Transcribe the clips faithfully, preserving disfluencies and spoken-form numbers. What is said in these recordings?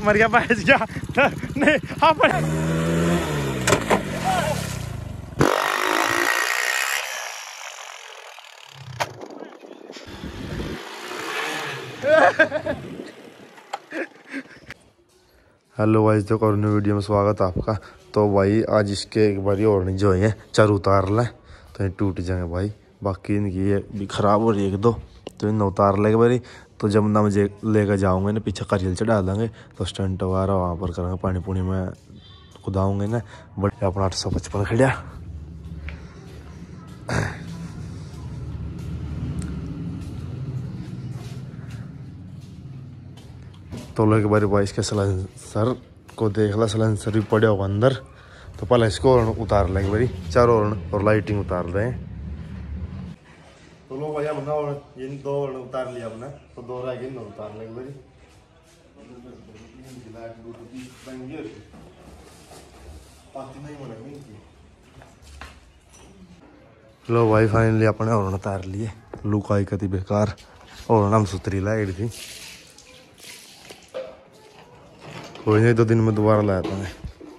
मर गया बैठ गया नहीं हाँ पर हेलो भाई, तो और न्यू वीडियो में स्वागत है आपका। तो भाई आज इसके एक बार और नहीं जो है चार उतार लें तो ये टूट जाएंगे भाई। बाकी इनकी ये भी ख़राब हो रही है एक दो, तो इन उतार लेंगे भाई। तो जब ना मुझे लेकर जाऊँगे ना पीछे करियल चढ़ा देंगे तो स्टंट वगैरह वहाँ पर करेंगे, पानी पुनी में खुदाऊँगे ना। बड़े अपना आठ सौ पचपन खड़ा तो लोग बारी बाईस के सलेंसर को देख ला, सलेंसर भी पड़े होगा अंदर। तो पहले इसको और उतार लेंगे बारी, चारों और लाइटिंग उतार रहे हैं। तो लो भाई हमने और इन दो उतार लिया हमने, तो दो रह गए उतार लेंगे बारी। लो भाई फाइनली अपने और उतार लिए। लुकाई कती बेकार और हम सुतरी लाई थी, कोई नहीं दो दिन में दोबारा लाता है।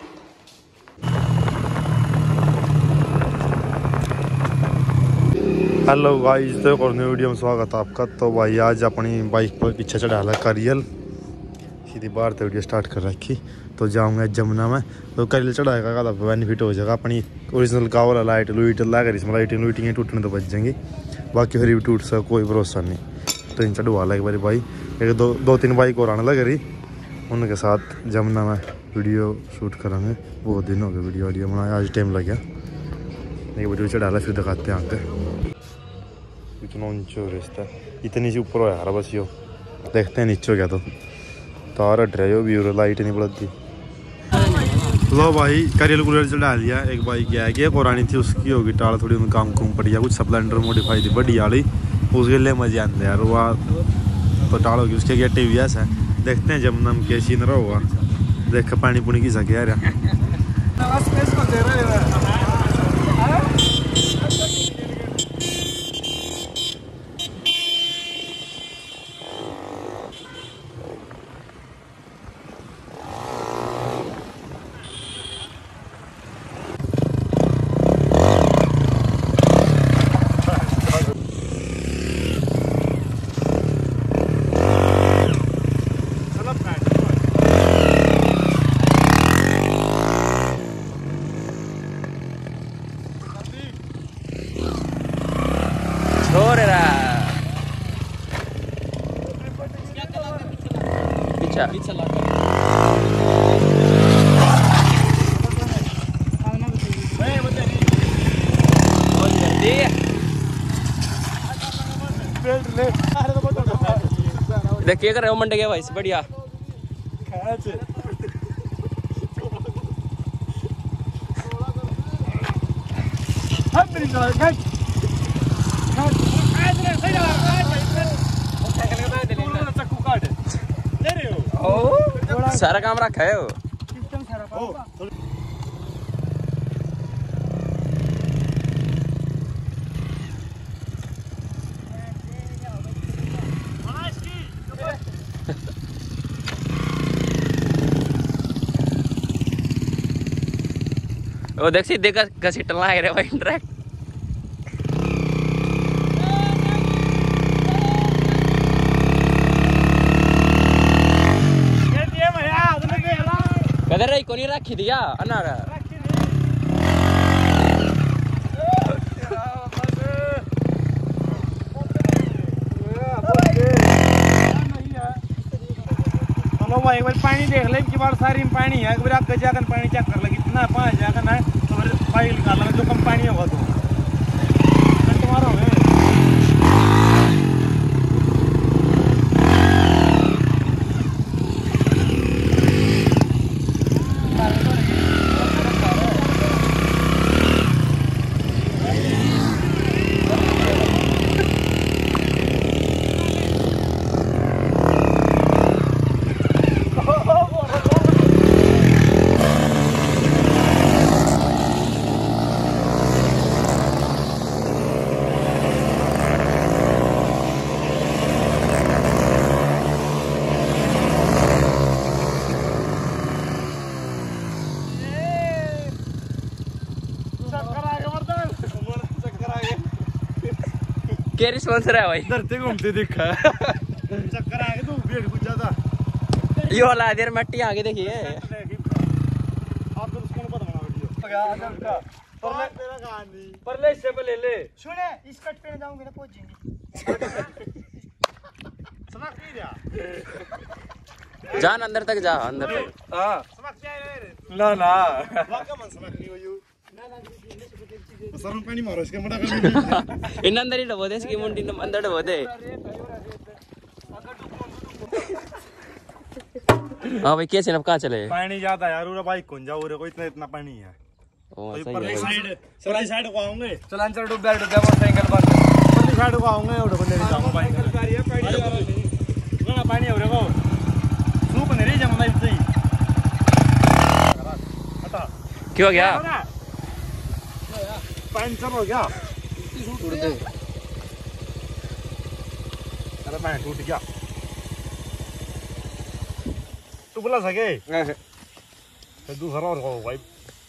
हेलो गाइस, तो और न्यू वीडियो में स्वागत है आपका। तो भाई आज अपनी बाइक पर पीछे चढ़ा ला करियल, सीधी बाहर तो वीडियो स्टार्ट कर रखी। तो जाऊंगा जमुना में, तो करियल चढ़ाएगा का बेनिफिट हो जाएगा। अपनी ओरिजिनल का वाला लाइट लुइट लगा इसमें लाइटिंग लुइटिंग टूटने तो बच जाएंगी, बाकी फिर भी टूट सका कोई भरोसा नहीं। तो इन चढ़वा ला एक बारी भाई, एक दो दो तीन बाइक और आने लग रही, उनके साथ जमुना में वीडियो शूट करेंगे। बहुत दिन हो गए वीडियो वीडियो बनाया, आज टाइम लग गया। एक वीडियो चढ़ा ला फिर दिखाते हैं आगे। इतना नीचे हो रिश्ता इतनी से ऊपर हो यार, बस यो देखते हैं नीचे हो गया तो तार हट रहा है, भी लाइट नहीं बढ़ती। लो भाई करियल कुरियल चढ़ा लिया। एक बाइक क्या है पुरानी थी, उसकी होगी टाल थोड़ी उनमें काम कुम पड़ गया, कुछ स्प्लेंडर मॉडिफाई थी बड़ी वाली, उसके लिए मजे आते यार। वह तो टाल होगी उसके गेटे भी ऐसा है। देखते हैं जमुना में क्या सीन रहा होगा, देख कर पानी पुनी की सके यार। देखिए कर रहे हो मंडे के भाई बढ़िया सारा काम रखा है वो। वो देख सीधे घसीटन लग रहे भाई डायरेक्ट। कदर रही कोनी रखी दिया अनार एक बार पानी देख ले की बार सारी पानी है, एक बार आगे जाकर पानी चेक कर लगी इतना पाँच जाकर ना तो फिर फाइल निकाल लगा जो कम पानी होगा तो तुम्हारा होगा। केरी स्पॉन्सर है भाई धरती घूमती दिखा चक्कर आ गए तू भेड़ कुछ ज्यादा यो ला देर मट्टी आगे देखिए आपको उसको पता बना वीडियो परले तेरा कहानी परले इससे पे ले ले सुने इस कट पे जाऊंगी ना पहुंचेंगे समझ नहीं रहा जान अंदर तक जा अंदर तक हां समझ जाए ना ना वाका मन समझ नहीं हो यू सर पानी मारो इसके मोटा कर इन अंदर ही डबो दे इसकी मुंडी अंदर डबो दे हां भाई कैसे अब कहां चले पानी ज्यादा यार उरा बाइक कौन जाओ रे को इतना इतना पानी है ओ तो सही परली है साइड परली साइड को आऊंगे चलान चल डूब बैठ डूब मोटरसाइकिल पर परली साइड को आऊंगे और बंदे नहीं जाऊंगा बाइक ना पानी हो रे को सूप नहीं रे जमना इतना ही हटा क्यों गया पंचर हो गया टूट दे अरे मैं टूट गया तू बुला सके फिर दूसरा और हो भाई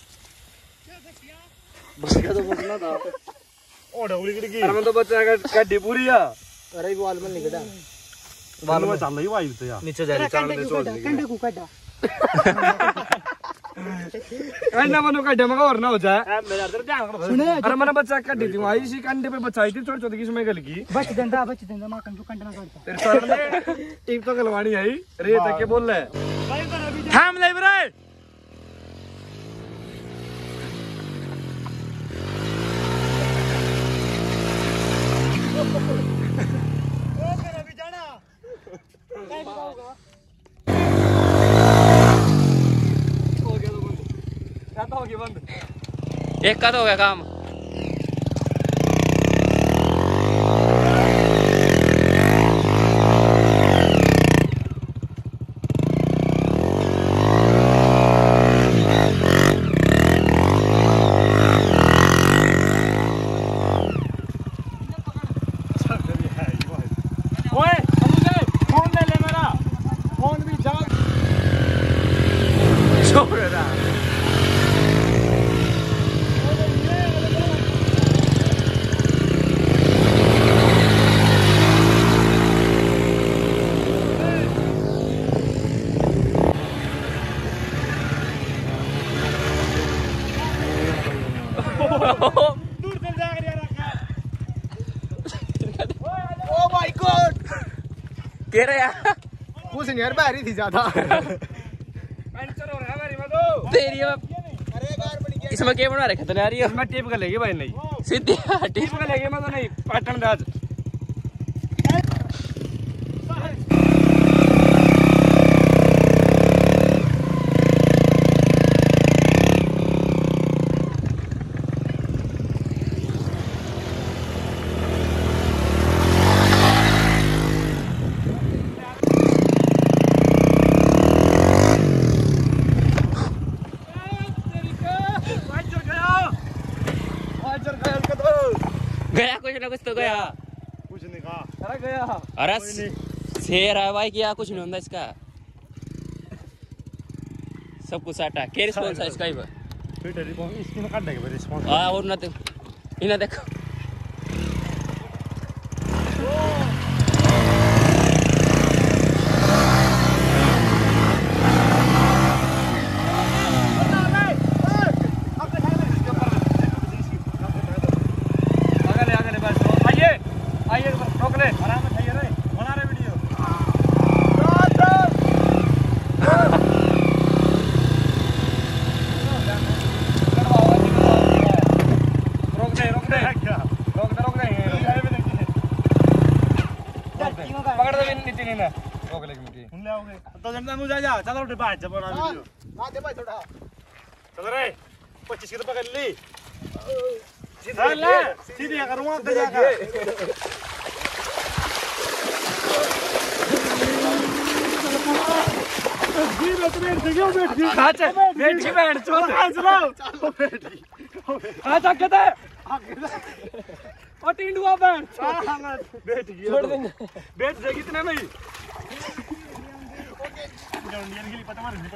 बच्चा तो बचना था ओ डबली की अरे मैं तो बच्चा का गड्डी पूरी है अरे वाल में निकला वाल में चल रही वायु तो यार नीचे जा रही चांद में छोड़ दी कंडे को काटा कंडा मनो काटे मगा और ना हो जाए मेरा इधर ध्यान कर सुने अरे मैंने बच्चा काटी थी आई इसी कंडे पे बचाई थी छोटे छोटे किसमें गल की बच देंदा बच देंदा मां कंडू कंडा काटता तेरे सर ने टीप तो गलवानी आई रे तक के बोल ले थाम ले रे एक का तो हो गया काम ओए फोन ले ले मेरा फोन भी जा छोड़ रहा दूर चल जा यार ओ माय गॉड कह रहे यार कुछ नहीं यार बाहरी थी ज्यादा पंचर हो रहा है मेरी मधु तेरी अब अरे कार बड़ी इसमें क्या बना रखा तूने यार ये मैं टेप कर लेगी भाई नहीं सीधी टेप कर लेगी मैं तो नहीं पाटन राज गया कुछ ना कुछ तो गया कुछ नहीं कहा अरे गया अरे शेर है भाई क्या कुछ नहीं होता इसका सब कुछ आटा क्या रिस्पॉन्स है इसका ही फिर रिस्पॉन्स इसकी में काट देंगे रिस्पॉन्स हाँ और ना देखो इन्हें देखो जा जा चलो डिब्बा जब बना वीडियो हां दे भाई थोड़ा चल रे पच्चीस की तो पकड़ ली सीधा ले सीधी करूंगा दे जाकर जी बैठ बैठ गया बैठ गया अच्छा बैठ जी बैठ चल चलो बैठ गई हां तक के और टिंडुआ बैठ बैठ गया छोड़ देंगे बैठ जाएगी इतने में ही इंडियन के लिए पता मार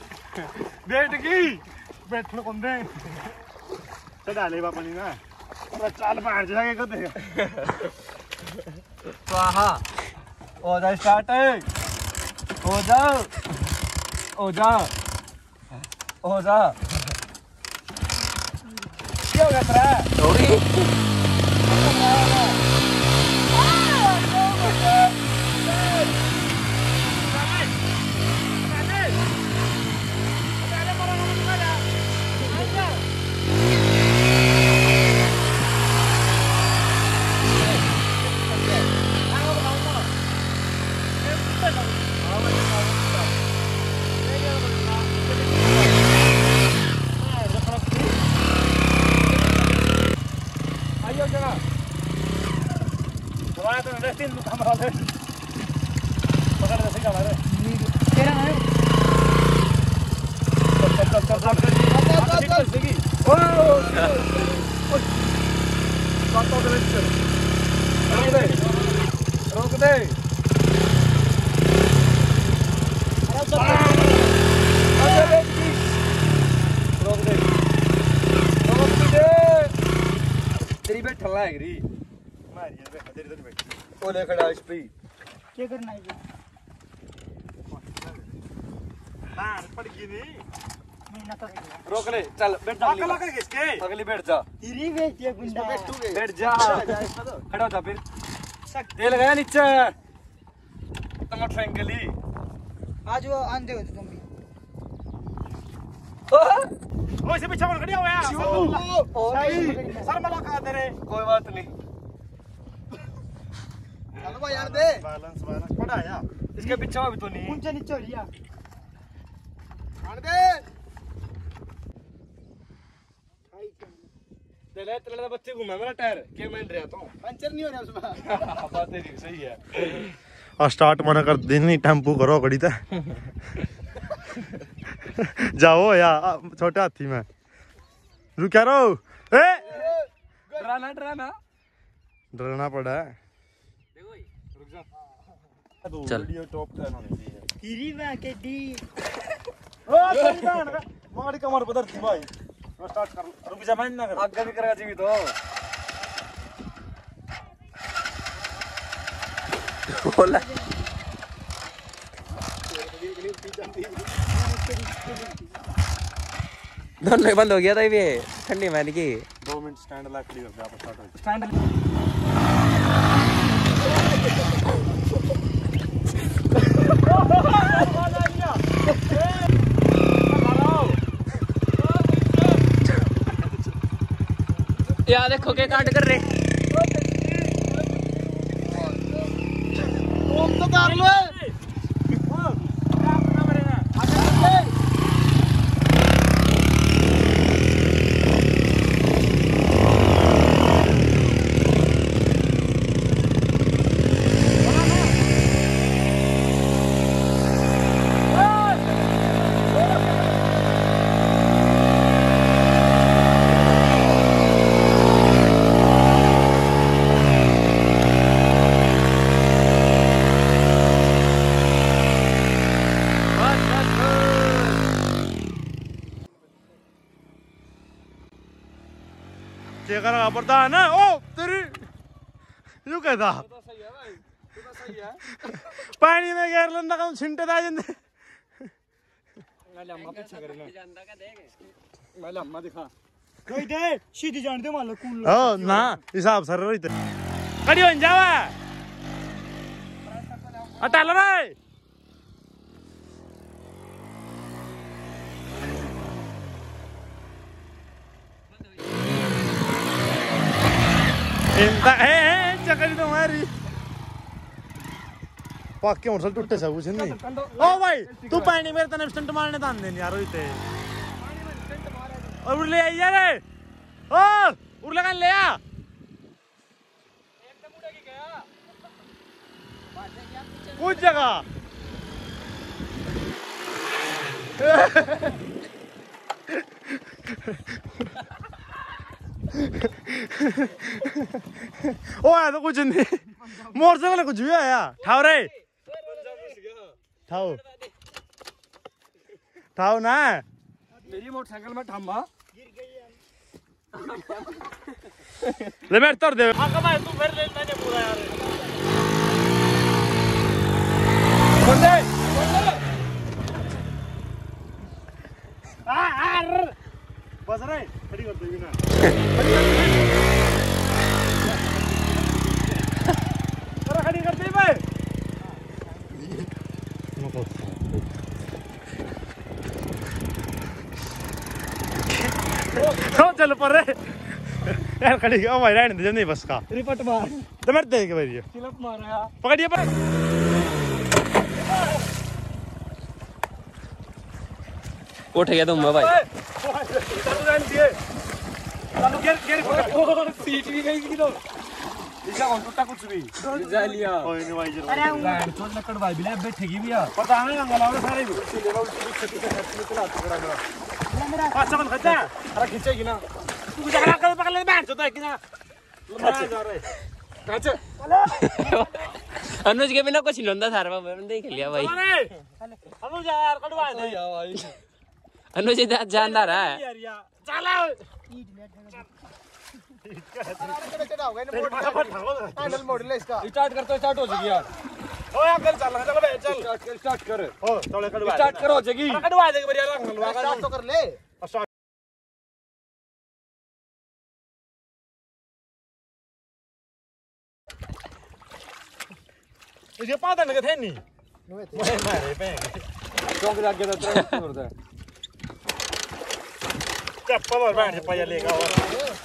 बैठ गई बैठ लो कौन दे चढ़ा ले बापा नहीं ना चाल बाहर जाके को देगा स्वाहा हो जा स्टार्ट हो जाओ हो जा हो जा क्या हो गया तेरा हो गई रोक दे रोक दे रोक दे तेरी बैठा लाएगी मारी बैठा तेरी तो बैठी ओले खड़ा इस पे क्या करना है हां पड़ गई नहीं मैं ना कर रोक ले चल बैठ जा अगला कर किसके अगली बैठ जा तेरी बेच ये गुंडा बैठूगे बैठ जा खड़ा हो जा फिर तेल गया नीचे टमाटर फेंकली आज वो आंधे हो तुम भी ओए से पीछे खड़ी हो गया सर मला का दे रे कोई बात नहीं चलो भाई यार दे बैलेंस बैलेंस पड़ा या इसके पीछे भी तो नहीं ऊंचे नीचे हो लिया आन दे तेरे तेरे बच्चे घूमे मेरा टायर क्या मैं रहा तो पंचर नहीं हो रहा उसमें बात तेरी सही है और स्टार्ट मना कर देनी टेम्पू करो घड़ी तक जाओ या छोटे हाथी में रुक क्या रहो ए डराना डराना डरना पड़ा है रुक जा चल वीडियो टॉप टेन होनी चाहिए तेरी मां के दी ओ तेरी बहन का मारी कमर बदर थी भाई स्टार्ट कर रुक जा मैं ना कर आगे भी करेगा जी तो बोला दोनों बंद हो गया था ये ठंडी मान की दो मिनट स्टैंड ला खड़ी करके आप स्टार्ट हो स्टैंड यार देखो के कांड कर रहे तुम तो कर लो करा प्रधान ओ तेरी यू कहता तो सही है भाई तो सही है पानी में गिर लंदा कौन छिंटे दा जंदे मैं लम्मा पीछे करना जानता का देंगे मैं लम्मा दिखा कोई दे सीधी जान दे मान लो कूल ओ ना हिसाब सर रोई ते कड़ी हो जावा हटा लो रे इंता ए चकड़ी तो मारी पक्के मोटरसाइकिल टूटे सब कुछ नहीं ओ भाई तू पानी मेरे तने स्टंट मारने तान दे यार रोईते और ले आई यार ओ उड़ लगा ले आ एकदम उड़ेगी क्या कुछ जगह ओ आया तो कुछ नहीं मोटरसाइकिल कुछ भी आया ठाव रे ठाव ठाव ना मेरी मोटरसाइकिल में ठम्बा ले बैठ तोड़ दे आका भाई तू फिर ले मैंने पूरा यार बंदे आ आ बस रे खड़ी कर दे ना अरे खड़ी कर दे भाई तो चल पर रे यार खड़ी ओ भाई रहने दे नहीं बस का रिपट मार तो मैं देख भाई चिलप मारा पकड़िए पर उठ गया तुम भाई चलो जान दिए चलो गिर गिर सीट भी गई की तो इसका कौन टूटा कुछ भी जा लिया कोई नहीं भाई जरूर अरे लैंड चोट लकड़ भाई भी ले बैठेगी भी यार पता नहीं गंगा लाओ सारे भी ले लो छत्ती से छत्ती में चला खड़ा खड़ा मेरा पांच सेकंड खचा अरे खींचेगी ना तू जा रहा कर पकड़ ले बैठ चोता है कि ना अच्छा जा रहे अच्छा अनुज के बिना कुछ नहीं होता सारा बाबा देख लिया भाई अरे हम यार कड़वा दे यार भाई अनुज इधर जानदार है यार यार चलो हैंडल मॉडल है इसका स्टार्ट कर तो स्टार्ट हो जाएगी यार ओ यार कर चल चल बे चल स्टार्ट कर स्टार्ट कर ओ तोले कड़वा स्टार्ट करो हो जाएगी कड़वा देगी बढ़िया रंग लगा स्टार्ट तो कर ले ये पाता नहीं थे नहीं मैं मारे पे चौक लग गया तो ट्रेन होता है चप्पल और बैठ पाया लेगा और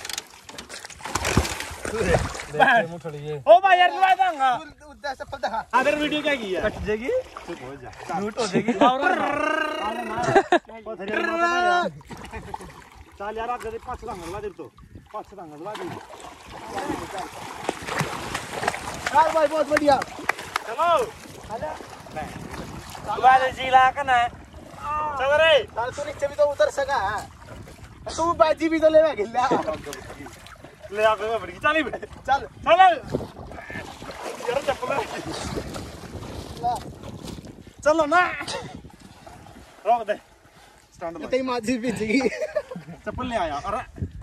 देख मुठड़ी ये ओ भाई यार लगा दूंगा उधर से पल दिखा अगर वीडियो क्या की है कट जाएगी हो जा लूट हो जाएगी अरे ना चल यार आगे पांच रंग लगा दे तो पांच रंग लगा दे यार भाई बहुत बढ़िया चलो वाले जिला का ना चल रे यार तू नीचे भी तो उतर सका है तू बाजी भी तो ले गिल्ला ले आ गए बड़ी चल चल चल यार चप्पल चलो ना रोक दे स्टैंड तेरी माजी भेजेगी चप्पल ले आया अरे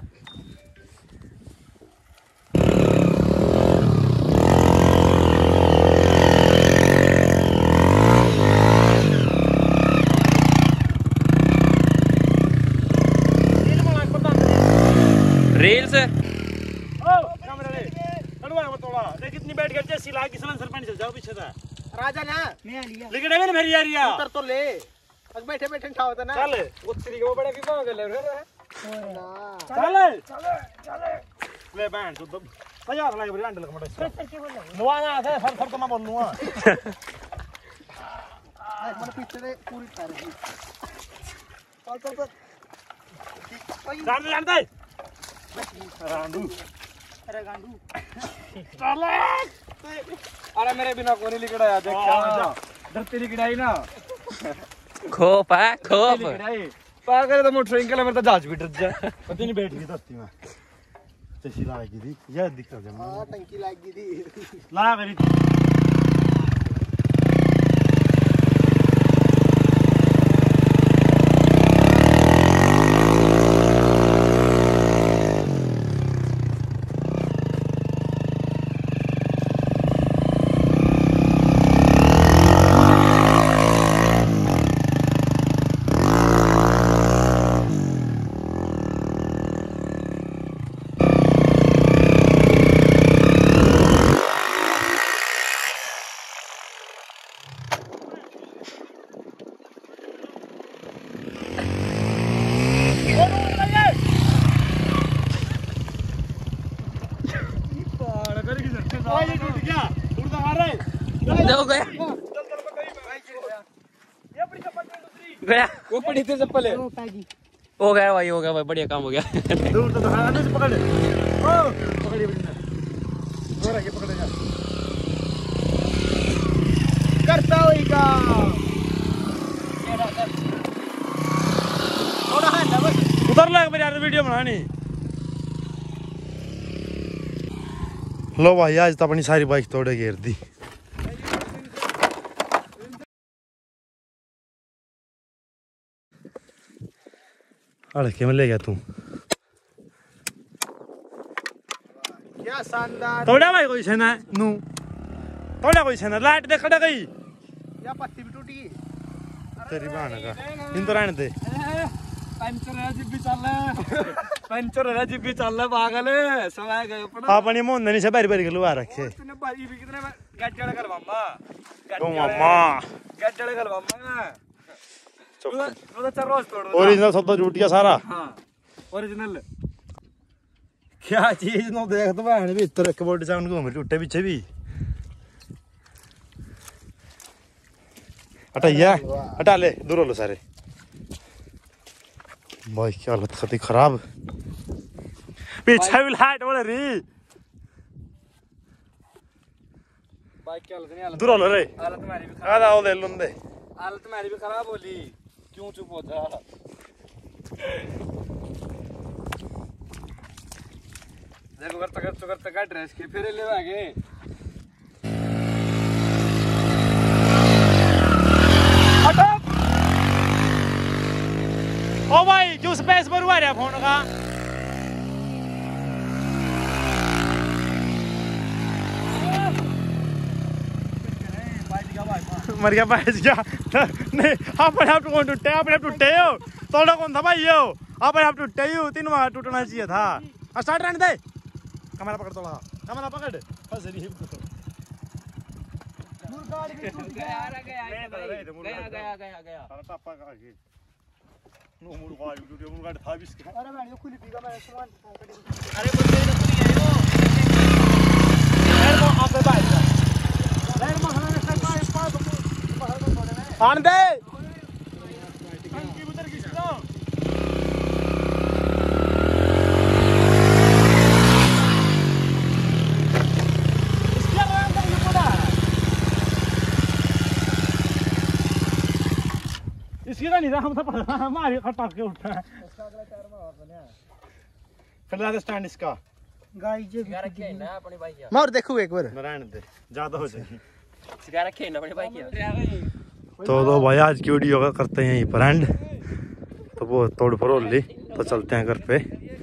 रील्स ओ कैमरा ले कड़वा मत तोड़ा देख कितनी बैठ गई जैसी लागी सन सरपंच चल जाओ पीछे था राजा ना मैं लिया लेकिन है मेरी यार यार उतर तो ले अब बैठे बैठे उठा होता ना चल वो तेरी को बड़ा की कहां गए रे ना चल चल चल ले बैंड तो तैयार लगे ब्रांड लग मत नवाना है सर सर तो मैं बोलूंगा मन पीछे से पूरी तारीख चल चल चल जान जान दे रांडू अरे गांडू चल अरे मेरे बिना कोनी लिखड़ा यार देख क्या धरती लिखड़ाई ना खोप है खोप लिखड़ाई पागल तो मोटरसाइकिल में तो जहाज भी डर जा पता नहीं बैठ गई दोस्ती में तैसी लागी थी ये दिक्कत है हां टंकी लग गई थी ला मेरी हो गया गया वो पड़ी थी चप्पल है हो गया भाई हो गया भाई बढ़िया काम हो गया दूर तो दिखा से पकड़ ओ पकड़ी बड़ी और आगे पकड़े जा करता होएगा थोड़ा है ना बस उधर लग मेरे यार वीडियो बनानी लो भाई आज तो अपनी सारी बाइक तोड़े घेर दी अड़के में ले गया तू क्या शानदार तोड़ा भाई कोई छे ना नू तोड़ा कोई छे ना लाइट देख खड़ा गई या पत्ती भी टूट गई तेरी बहन का इन तो रहने दे पंचर है जिब्बी चल रहा पंचर है जिब्बी चल रहा पागल समय गए ऊपर अपनी मोहन नहीं से बारी बारी खलवा रखे तूने भाई भी कितने गड्ढे कर मामा ओ मामा गड्ढे कर मामा तू तो चल रोज तोड़ ओरिजिनल सब तो टूट गया सारा हां ओरिजिनल क्या चीज नो देख तो बहन भी इतर एक बोर्ड साउंड घूम टूटे पीछे भी हटाइया हटा ले दूर हो लो सारे भाई क्या हालत खती खराब पीछे भी लाइट बोल रही बाइक क्या हालत नहीं हालत दूर हो लो रे हालत तुम्हारी भी आधा ओ ले लुंदे हालत तुम्हारी भी खराब होली क्यों चुप हो जा देखो करता करता करता का ड्रेस के फिर ले आगे ओ भाई क्यों स्पेस पर हुआ रे फोन का मर गया बैठ गया नहीं अपने आप कौन टूटे अपने आप टूटे हो तोड़ा कौन था भाई हो अपने आप टूटे ही तीन बार टूटना चाहिए था स्टार्ट रहने दे कैमरा पकड़ तोड़ा कैमरा पकड़ फंस रही गया गया गया गया गया नो मुड़ गाड़ी टूटे मुड़ गाड़ी था भी इसके अरे मैं ये खुली पीगा मैं सामान अरे बंदे ने पूरी है वो यार वो आप पे भाई लाइन में हमारे से पाए पाए बाहर में छोड़े में आन दे इसकी का नहीं था हम तो हमारी खटा के उठा है इसका अगला टायर में और बने फिलहाल स्टैंड इसका गाय जे सिगा रखे ना अपने भाई क्या मार देखो एक बार नारायण दे ज्यादा हो जाएगी सिगा रखे ना अपने भाई क्या तो दो भाई आज की वीडियो का करते हैं यहीं पर एंड तो वो तोड़ फरोल ली तो चलते हैं घर पे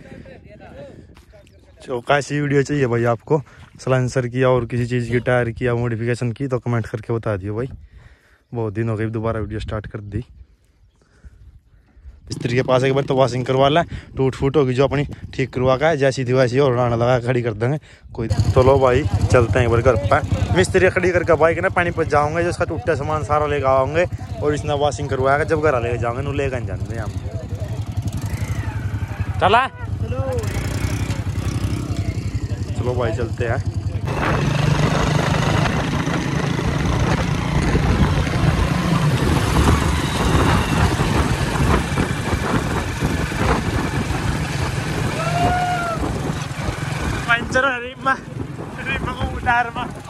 जो कैसी वीडियो चाहिए भाई आपको सलाइंसर की और किसी चीज़ की टायर की या मॉडिफिकेशन की तो कमेंट करके बता दियो भाई बहुत दिन हो गए दोबारा वीडियो स्टार्ट कर दी मिस्त्री के पास एक बार तो वॉशिंग करवा लें टूट फूट होगी जो अपनी ठीक करवा का है जैसी थी वैसी और राना लगा खड़ी कर देंगे कोई तो लो भाई चलते हैं एक बार घर पर मिस्त्री खड़ी करके बाइक ना पानी पर जाऊंगे जिसका टूटा सामान सारा लेकर आऊँगे और इसने वॉशिंग करवाएगा जब घर लेके जाऊँगे नू लेकर जाएंगे हम चला चलो भाई चलते हैं पंचर रिम रिम को उतार